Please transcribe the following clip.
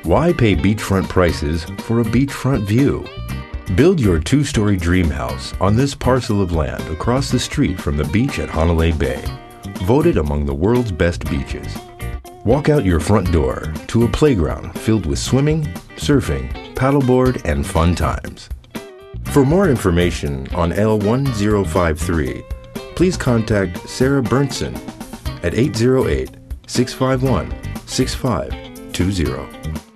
Why pay beachfront prices for a beachfront view? Build your two-story dream house on this parcel of land across the street from the beach at Hanalei Bay, voted among the world's best beaches. Walk out your front door to a playground filled with swimming, surfing, paddleboard, and fun times. For more information on L1053, please contact Sarah Bernson at 808-651-6520.